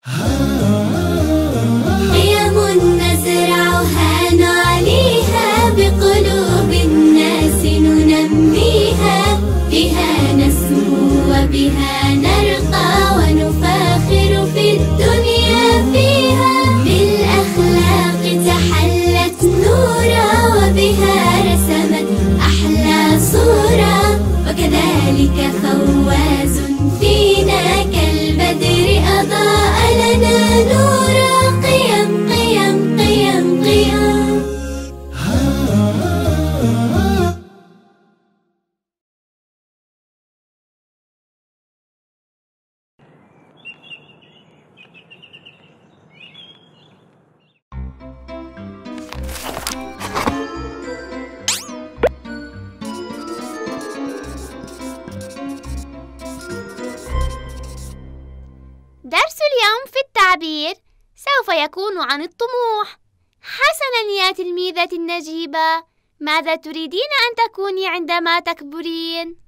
قيم نزرعها نعليها بقلوب الناس ننميها، بها نسمو وبها نرقى ونفاخر في الدنيا فيها، بالأخلاق تحلت نورا وبها رسمت أحلى صورة، وكذلك فواز فينا كالبدر أضاء لنا نورا. قيم قيم قيم قيم. درس اليوم في التعبير سوف يكون عن الطموح. حسناً يا تلميذتي النجيبة، ماذا تريدين أن تكوني عندما تكبرين؟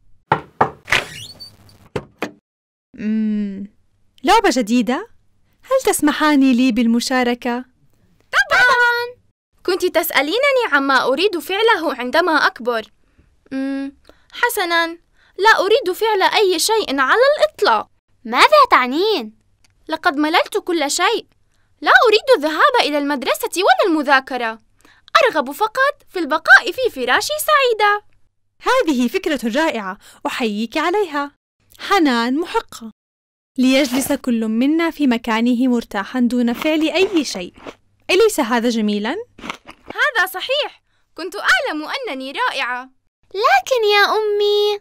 لعبة جديدة؟ هل تسمحان لي بالمشاركة؟ طبعاً. كنت تسألينني عما أريد فعله عندما أكبر. حسناً، لا أريد فعل أي شيء على الإطلاق. ماذا تعنين؟ لقد مللت كل شيء. لا أريد الذهاب إلى المدرسة ولا المذاكرة. أرغب فقط في البقاء في فراشي سعيدة. هذه فكرة رائعة، أحييك عليها. حنان محقة. ليجلس كل منا في مكانه مرتاحا دون فعل أي شيء. أليس هذا جميلا؟ هذا صحيح. كنت أعلم أنني رائعة. لكن يا أمي،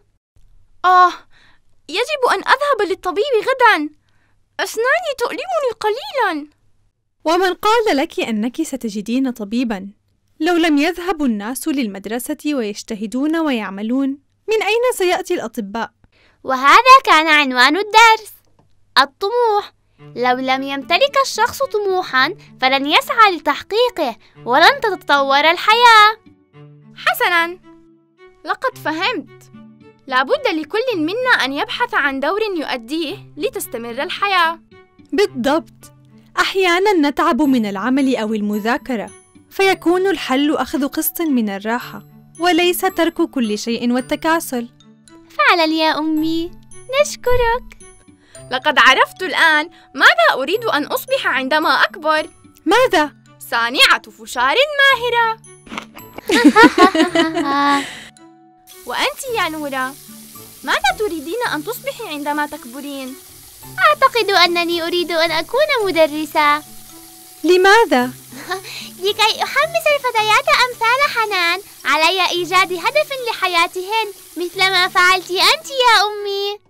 يجب أن أذهب للطبيب غدا. أسناني تؤلمني قليلا. ومن قال لك أنك ستجدين طبيبا؟ لو لم يذهب الناس للمدرسة ويجتهدون ويعملون، من أين سيأتي الأطباء؟ وهذا كان عنوان الدرس: الطموح. لو لم يمتلك الشخص طموحاً فلن يسعى لتحقيقه ولن تتطور الحياة. حسناً، لقد فهمت. لابد لكل منا أن يبحث عن دور يؤديه لتستمر الحياة. بالضبط. أحياناً نتعب من العمل أو المذاكرة، فيكون الحل أخذ قسط من الراحة وليس ترك كل شيء والتكاسل. فعلاً يا أمي، نشكرك. لقد عرفت الآن ماذا أريد أن أصبح عندما أكبر. ماذا؟ صانعة فشار ماهرة. وأنت يا نورا، ماذا تريدين أن تصبحي عندما تكبرين؟ أعتقد أنني أريد أن أكون مدرسة. لماذا؟ لكي أحمس الفتيات أمثال حنان علي إيجاد هدف لحياتهن مثل ما فعلت أنت يا أمي.